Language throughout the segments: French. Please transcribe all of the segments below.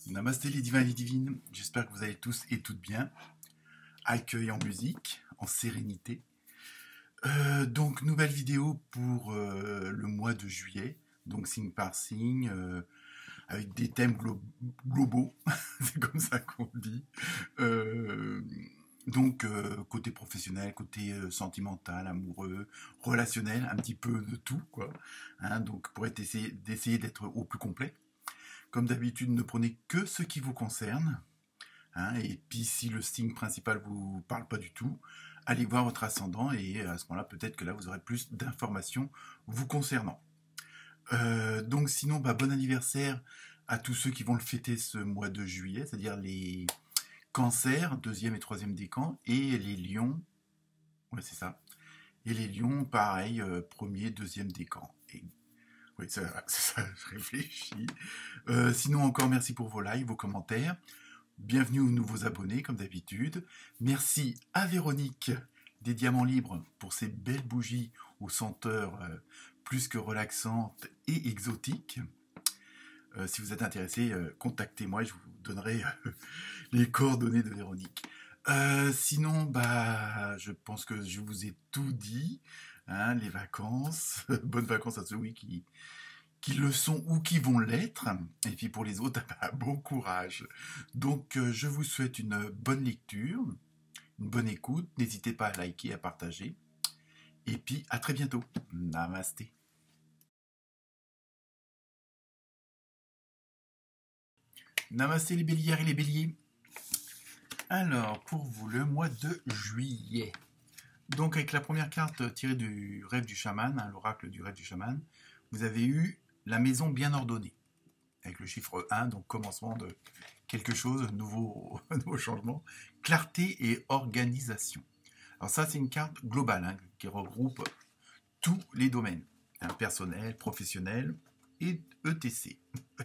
Namasté les divins et les divines, j'espère que vous allez tous et toutes bien. Accueil en musique, en sérénité. Donc nouvelle vidéo pour le mois de juillet, donc signe par signe, avec des thèmes globaux, c'est comme ça qu'on dit. Euh, côté professionnel, côté sentimental, amoureux, relationnel, un petit peu de tout, quoi. Hein, donc pour d'essayer d'être au plus complet. Comme d'habitude, ne prenez que ce qui vous concerne. Hein, et puis si le signe principal vous parle pas du tout, allez voir votre ascendant et à ce moment-là, peut-être que là, vous aurez plus d'informations vous concernant. Donc sinon, bon anniversaire à tous ceux qui vont le fêter ce mois de juillet, c'est-à-dire les cancers, deuxième et troisième décan, et les lions, ouais c'est ça, et les lions, pareil, premier, deuxième décan. Et oui, ça, je réfléchis. Sinon, encore merci pour vos likes, vos commentaires. Bienvenue aux nouveaux abonnés, comme d'habitude. Merci à Véronique des Diamants Libres pour ces belles bougies aux senteurs plus que relaxantes et exotiques. Si vous êtes intéressé, contactez-moi et je vous donnerai les coordonnées de Véronique. Sinon, je pense que je vous ai tout dit. Hein, les vacances. Bonnes vacances à ceux qui le sont ou qui vont l'être. Et puis pour les autres, bon courage. Donc je vous souhaite une bonne lecture, une bonne écoute. N'hésitez pas à liker, à partager. Et puis à très bientôt. Namasté. Namasté les bélières et les béliers. Alors pour vous, le mois de juillet. Donc avec la première carte tirée du rêve du chaman, hein, l'oracle du rêve du chaman, vous avez eu la maison bien ordonnée, avec le chiffre 1, donc commencement de quelque chose, nouveau changement, clarté et organisation. Alors ça, c'est une carte globale, hein, qui regroupe tous les domaines, hein, personnel, professionnel et ETC.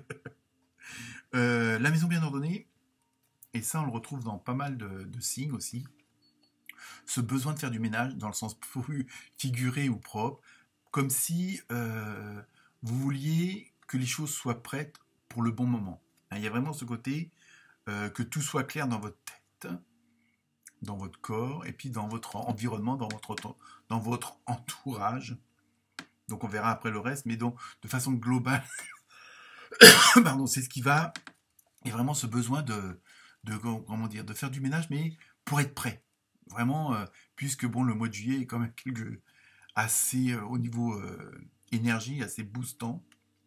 La maison bien ordonnée, et ça on le retrouve dans pas mal de signes aussi, ce besoin de faire du ménage dans le sens plus figuré ou propre, comme si vous vouliez que les choses soient prêtes pour le bon moment. Il y a vraiment ce côté que tout soit clair dans votre tête, dans votre corps, et puis dans votre environnement, dans votre entourage. Donc on verra après le reste, mais donc de façon globale, pardon, c'est ce qui va. Il y a vraiment ce besoin de faire du ménage, mais pour être prêt. Vraiment, puisque le mois de juillet est quand même assez au niveau énergie, assez boostant,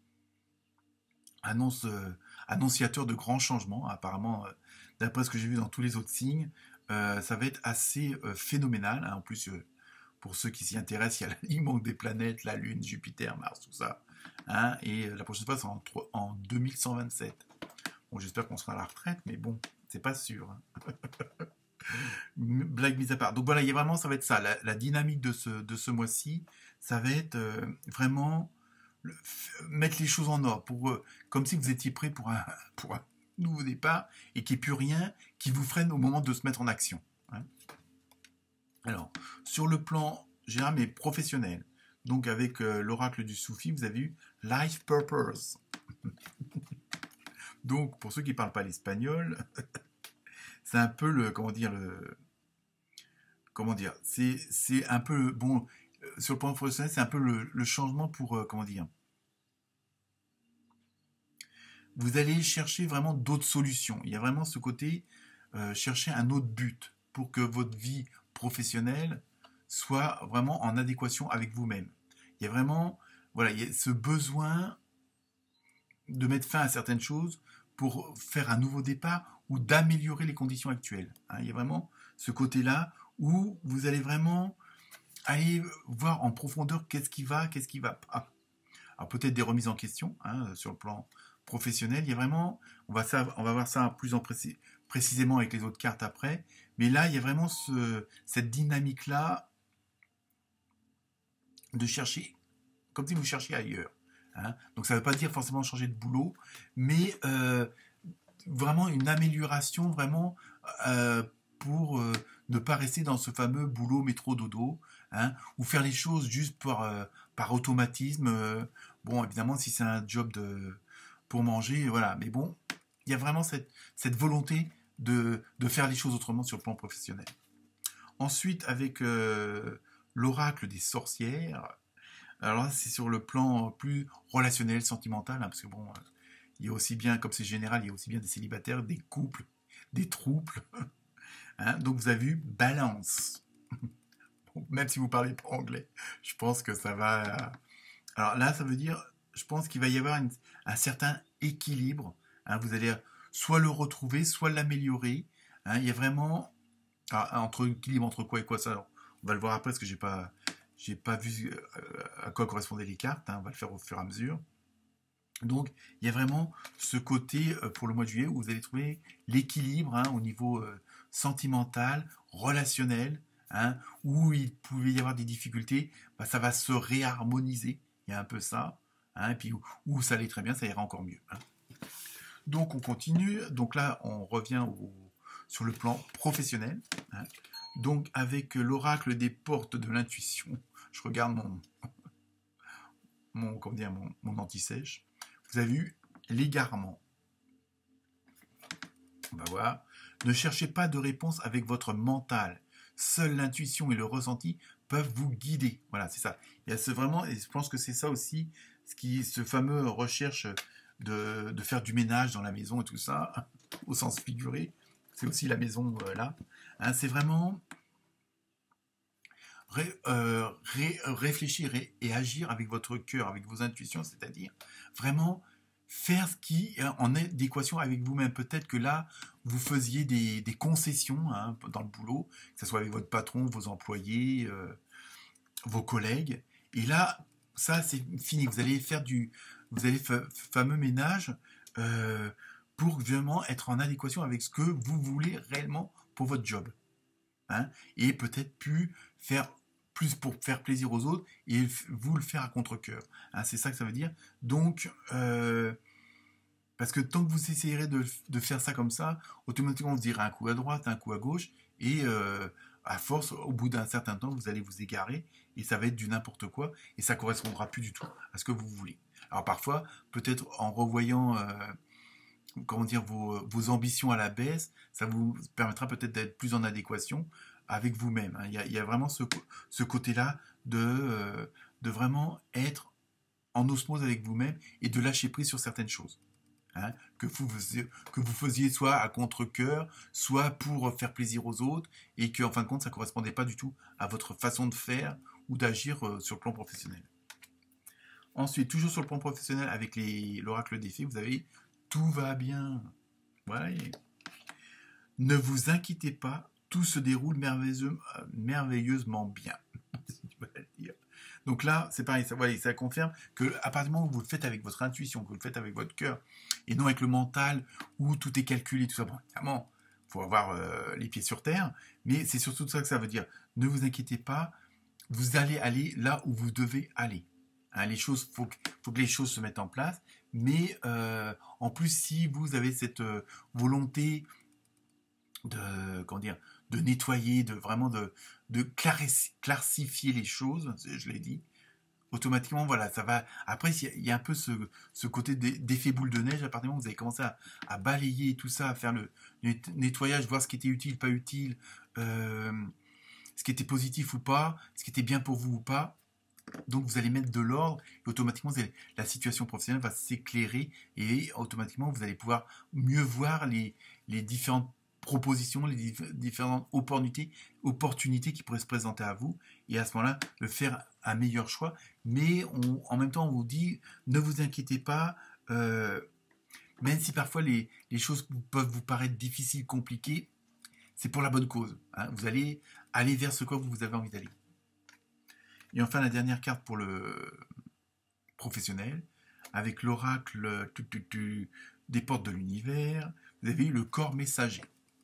annonciateur de grands changements. Apparemment, d'après ce que j'ai vu dans tous les autres signes, ça va être assez phénoménal. Hein. En plus, pour ceux qui s'y intéressent, il y a l'alignement des planètes, la Lune, Jupiter, Mars, tout ça. Hein. Et la prochaine fois, c'est en 2127. Bon, j'espère qu'on sera à la retraite, mais bon, c'est pas sûr. Hein. Blague mise à part. Donc voilà, ça va être ça. La dynamique de ce mois-ci, ça va être vraiment mettre les choses en ordre, comme si vous étiez prêt pour un nouveau départ et qu'il n'y ait plus rien qui vous freine au moment de se mettre en action. Hein. Alors, sur le plan général mais professionnel, donc avec l'oracle du Soufi, vous avez eu Life Purpose. Donc, pour ceux qui ne parlent pas l'espagnol, c'est un peu c'est un peu, sur le plan professionnel, c'est un peu le changement pour, vous allez chercher vraiment d'autres solutions. Il y a vraiment ce côté, chercher un autre but pour que votre vie professionnelle soit vraiment en adéquation avec vous-même. Il y a vraiment, il y a ce besoin de mettre fin à certaines choses pour faire un nouveau départ ou d'améliorer les conditions actuelles. Hein, il y a vraiment ce côté-là où vous allez vraiment aller voir en profondeur qu'est-ce qui va pas. Alors peut-être des remises en question sur le plan professionnel. Il y a vraiment, on va voir ça plus précisément avec les autres cartes après. Mais là, il y a vraiment cette dynamique-là de chercher, comme si vous cherchiez ailleurs. Hein. Donc ça ne veut pas dire forcément changer de boulot, mais vraiment une amélioration vraiment pour ne pas rester dans ce fameux boulot métro dodo, hein, ou faire les choses juste par automatisme. Bon, évidemment, si c'est un job pour manger, voilà. Mais bon, il y a vraiment cette volonté de faire les choses autrement sur le plan professionnel. Ensuite, avec l'oracle des sorcières, alors là, c'est sur le plan plus relationnel, sentimental, hein, parce que bon, il y a aussi bien, comme c'est général, il y a aussi bien des célibataires, des couples, des trouples. Hein, donc vous avez vu, balance. Bon, même si vous parlez pas anglais, je pense que ça va. Alors là, ça veut dire, je pense qu'il va y avoir un certain équilibre. Hein, vous allez soit le retrouver, soit l'améliorer. Hein, il y a vraiment entre équilibre entre quoi et quoi ça. Alors, on va le voir après parce que j'ai pas vu à quoi correspondaient les cartes. Hein, on va le faire au fur et à mesure. Donc, il y a vraiment ce côté pour le mois de juillet où vous allez trouver l'équilibre au niveau sentimental, relationnel, hein, où il pouvait y avoir des difficultés, bah, ça va se réharmoniser. Il y a un peu ça. Hein, et puis où ça allait très bien, ça ira encore mieux. Hein. Donc, on continue. Donc là, on revient sur le plan professionnel. Hein. Donc, avec l'oracle des portes de l'intuition, je regarde mon anti-sèche. Vous avez vu l'égarement. On va voir. Ne cherchez pas de réponse avec votre mental. Seule l'intuition et le ressenti peuvent vous guider. Voilà, c'est ça. Il y a vraiment, et je pense que c'est ça aussi, ce fameux recherche de faire du ménage dans la maison et tout ça, au sens figuré. C'est aussi la maison là. Hein, c'est vraiment réfléchir et agir avec votre cœur, avec vos intuitions, c'est-à-dire vraiment faire ce qui est en adéquation avec vous-même. Peut-être que là, vous faisiez des concessions dans le boulot, que ce soit avec votre patron, vos employés, vos collègues. Et là, ça, c'est fini. Vous allez faire fameux ménage pour vraiment être en adéquation avec ce que vous voulez réellement pour votre job. Hein, et peut-être plus pour faire plaisir aux autres et vous le faire à contre-cœur. Hein, c'est ça que ça veut dire. Donc, parce que tant que vous essayerez de faire ça comme ça, automatiquement vous direz un coup à droite, un coup à gauche, et à force, au bout d'un certain temps, vous allez vous égarer, et ça va être du n'importe quoi, et ça correspondra plus du tout à ce que vous voulez. Alors parfois, peut-être en revoyant comment dire, vos ambitions à la baisse, ça vous permettra peut-être d'être plus en adéquation avec vous-même. Hein. Il y a vraiment ce côté-là de vraiment être en osmose avec vous-même et de lâcher prise sur certaines choses. Hein, que vous faisiez soit à contre-cœur, soit pour faire plaisir aux autres, et que en fin de compte, ça ne correspondait pas du tout à votre façon de faire ou d'agir sur le plan professionnel. Ensuite, toujours sur le plan professionnel, avec l'oracle des fées, vous avez tout va bien. Voilà. Ne vous inquiétez pas, tout se déroule merveilleusement bien. Donc là, c'est pareil, ça confirme que à partir du moment où vous le faites avec votre intuition, que vous le faites avec votre cœur, et non avec le mental, où tout est calculé, tout ça, bon, évidemment, il faut avoir les pieds sur terre, mais c'est surtout ça que ça veut dire. Ne vous inquiétez pas, vous allez aller là où vous devez aller. Hein, faut que les choses se mettent en place, mais en plus, si vous avez cette volonté de nettoyer, de clarifier les choses, je l'ai dit, automatiquement, voilà, ça va. Après, il y a un peu ce côté d'effet boule de neige, à partir du moment où vous avez commencé à balayer tout ça, à faire le nettoyage, voir ce qui était utile, pas utile, ce qui était positif ou pas, ce qui était bien pour vous ou pas. Donc vous allez mettre de l'ordre et automatiquement la situation professionnelle va s'éclairer et automatiquement vous allez pouvoir mieux voir les différentes propositions, les différentes opportunités qui pourraient se présenter à vous et à ce moment-là de faire un meilleur choix. Mais en même temps on vous dit ne vous inquiétez pas, même si parfois les choses peuvent vous paraître difficiles, compliquées, c'est pour la bonne cause. Hein. Vous allez aller vers ce quoi vous avez envie d'aller. Et enfin, la dernière carte pour le professionnel, avec l'oracle des portes de l'univers, vous avez eu le corps messager.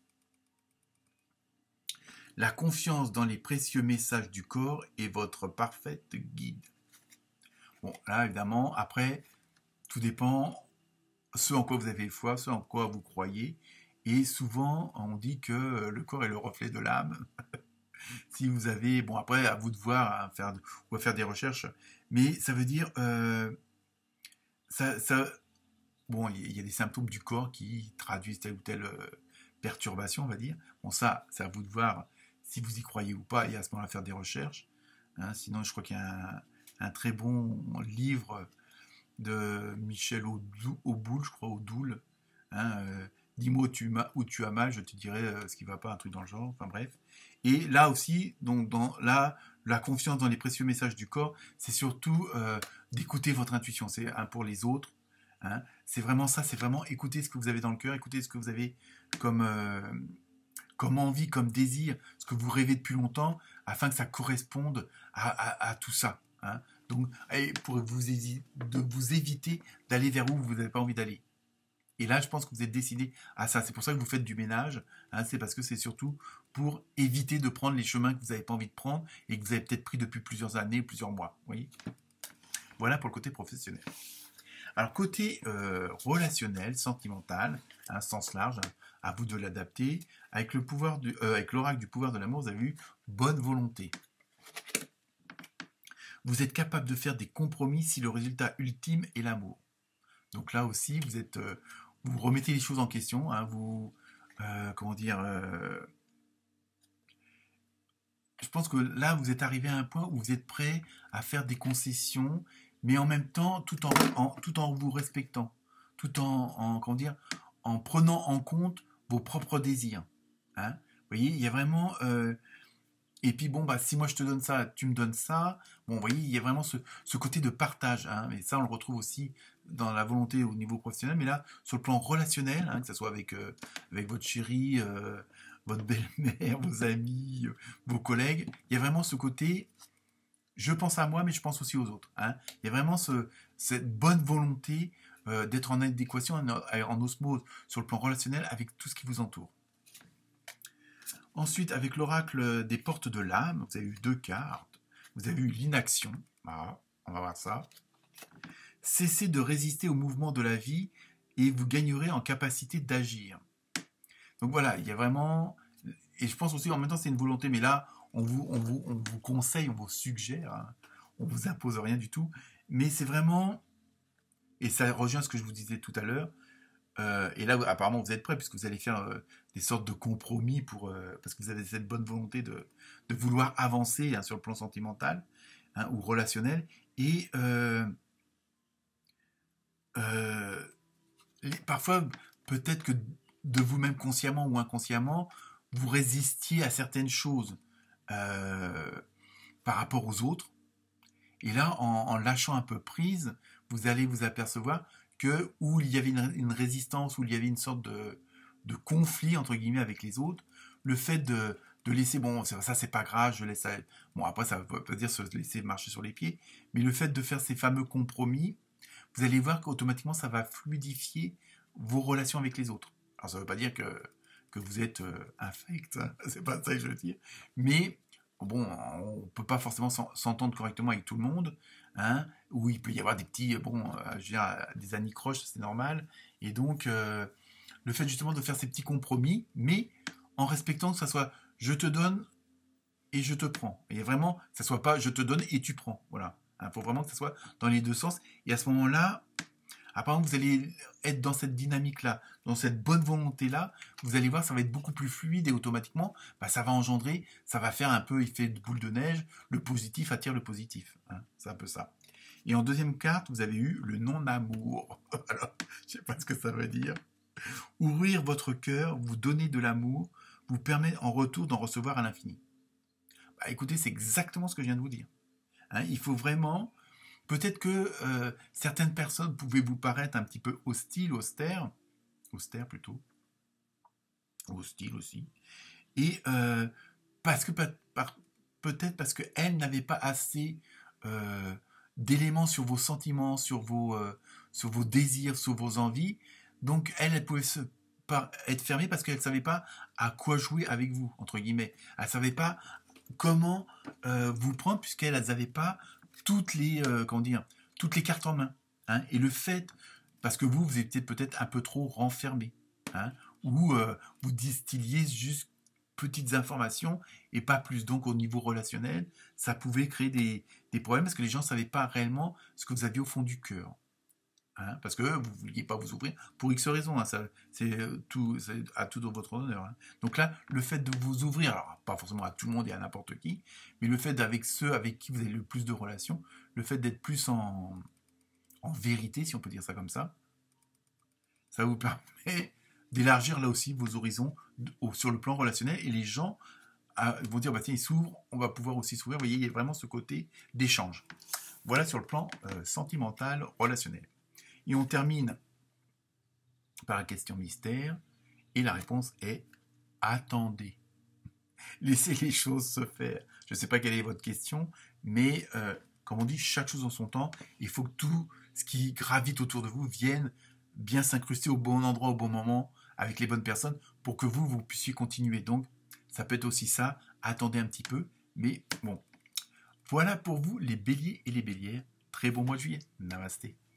La confiance dans les précieux messages du corps est votre parfaite guide. Bon, là, évidemment, après, tout dépend ce en quoi vous avez foi, ce en quoi vous croyez. Et souvent, on dit que le corps est le reflet de l'âme. Si vous avez, bon après à vous de voir, à faire des recherches, mais ça veut dire, bon, il y a des symptômes du corps qui traduisent telle ou telle perturbation, on va dire. Bon, ça, c'est à vous de voir si vous y croyez ou pas, et à ce moment-là faire des recherches. Hein. Sinon, je crois qu'il y a un très bon livre de Michel Auboul, je crois, Audoul. Hein, dis-moi où tu as mal, je te dirai ce qui ne va pas, un truc dans le genre. Enfin bref. Et là aussi, donc la confiance dans les précieux messages du corps, c'est surtout d'écouter votre intuition. C'est pour les autres. Hein, c'est vraiment ça, c'est vraiment écouter ce que vous avez dans le cœur, écouter ce que vous avez comme, comme envie, comme désir, ce que vous rêvez depuis longtemps, afin que ça corresponde à tout ça. Hein. Donc, pour de vous éviter d'aller vers où vous n'avez pas envie d'aller. Et là, je pense que vous êtes décidé à ça. C'est pour ça que vous faites du ménage. Hein, c'est parce que c'est surtout pour éviter de prendre les chemins que vous n'avez pas envie de prendre et que vous avez peut-être pris depuis plusieurs années, plusieurs mois. Vous voyez ? Voilà pour le côté professionnel. Alors, côté relationnel, sentimental, un sens large, hein, à vous de l'adapter. Avec l'oracle du pouvoir de l'amour, vous avez eu bonne volonté. Vous êtes capable de faire des compromis si le résultat ultime est l'amour. Donc là aussi, vous remettez les choses en question, hein, je pense que là, vous êtes arrivé à un point où vous êtes prêt à faire des concessions, mais en même temps, tout en vous respectant, tout en prenant en compte vos propres désirs. Hein. Vous voyez, il y a vraiment... et puis bon, bah, si moi je te donne ça, tu me donnes ça. Bon, vous voyez, il y a vraiment ce côté de partage. Hein, mais ça, on le retrouve aussi dans la volonté au niveau professionnel. Mais là, sur le plan relationnel, hein, que ce soit avec votre chérie, votre belle-mère, vos amis, vos collègues, il y a vraiment ce côté, je pense à moi, mais je pense aussi aux autres. Hein. Il y a vraiment cette bonne volonté d'être en adéquation, en osmose sur le plan relationnel avec tout ce qui vous entoure. Ensuite, avec l'oracle des portes de l'âme, vous avez eu 2 cartes. Vous avez eu l'inaction. Ah, on va voir ça. Cessez de résister au mouvement de la vie et vous gagnerez en capacité d'agir. Donc voilà, il y a vraiment... Et je pense aussi, en même temps, c'est une volonté, mais là, on vous conseille, on vous suggère, hein, on vous impose rien du tout. Mais c'est vraiment... Et ça rejoint ce que je vous disais tout à l'heure. Et là, apparemment, vous êtes prêts, puisque vous allez faire des sortes de compromis parce que vous avez cette bonne volonté de vouloir avancer, hein, sur le plan sentimental, hein, ou relationnel. Et parfois, peut-être que de vous-même, consciemment ou inconsciemment, vous résistiez à certaines choses par rapport aux autres. Et là, en lâchant un peu prise, vous allez vous apercevoir que où il y avait une résistance, où il y avait une sorte de conflit, entre guillemets, avec les autres, le fait de laisser, bon, ça c'est pas grave, je laisse ça. Bon, après, ça veut pas dire se laisser marcher sur les pieds, mais le fait de faire ces fameux compromis, vous allez voir qu'automatiquement, ça va fluidifier vos relations avec les autres. Alors, ça veut pas dire que vous êtes infect, hein, c'est pas ça que je veux dire, mais bon, on peut pas forcément s'entendre correctement avec tout le monde, hein, où il peut y avoir des petits, je veux dire, des anicroches, c'est normal, et donc le fait justement de faire ces petits compromis, mais en respectant que ça soit je te donne et je te prends, et vraiment que ça soit pas je te donne et tu prends, voilà, il faut vraiment que ça soit dans les deux sens, et à ce moment-là, apparemment vous allez être dans cette dynamique-là, dans cette bonne volonté-là, vous allez voir, ça va être beaucoup plus fluide et automatiquement, ça va engendrer, ça va faire un peu effet de boule de neige, le positif attire le positif, hein, c'est un peu ça. Et en deuxième carte, vous avez eu le non-amour. Alors, je ne sais pas ce que ça veut dire. Ouvrir votre cœur, vous donner de l'amour, vous permet en retour d'en recevoir à l'infini. Écoutez, c'est exactement ce que je viens de vous dire. Hein, il faut vraiment... Peut-être que certaines personnes pouvaient vous paraître un petit peu hostiles, austère plutôt, hostile aussi, et parce que peut-être parce qu'elles n'avaient pas assez d'éléments sur vos sentiments, sur vos désirs, sur vos envies, donc elles pouvaient être fermées parce qu'elles ne savaient pas à quoi jouer avec vous, entre guillemets. Elles ne savaient pas comment vous prendre, puisqu'elles n'avaient pas toutes les cartes en main, hein, et le fait, parce que vous étiez peut-être un peu trop renfermé, hein, ou vous distilliez juste petites informations et pas plus. Donc au niveau relationnel, ça pouvait créer des problèmes parce que les gens ne savaient pas réellement ce que vous aviez au fond du cœur. hein, parce que vous ne vouliez pas vous ouvrir pour X raisons. Hein, c'est à tout dans votre honneur. Hein. Donc là, le fait de vous ouvrir, alors pas forcément à tout le monde et à n'importe qui, mais le fait d'avec ceux avec qui vous avez le plus de relations, le fait d'être plus en vérité, si on peut dire ça comme ça vous permet d'élargir là aussi vos horizons sur le plan relationnel et les gens vont dire bah tiens, il s'ouvre, on va pouvoir aussi s'ouvrir. Vous voyez, il y a vraiment ce côté d'échange. Voilà sur le plan sentimental, relationnel. Et on termine par la question mystère et la réponse est attendez. Laissez les choses se faire. Je ne sais pas quelle est votre question, mais comme on dit, chaque chose en son temps. Il faut que tout ce qui gravite autour de vous vienne bien s'incruster au bon endroit, au bon moment, avec les bonnes personnes, pour que vous puissiez continuer. Donc, ça peut être aussi ça. Attendez un petit peu, mais bon. Voilà pour vous, les béliers et les bélières. Très bon mois de juillet. Namasté.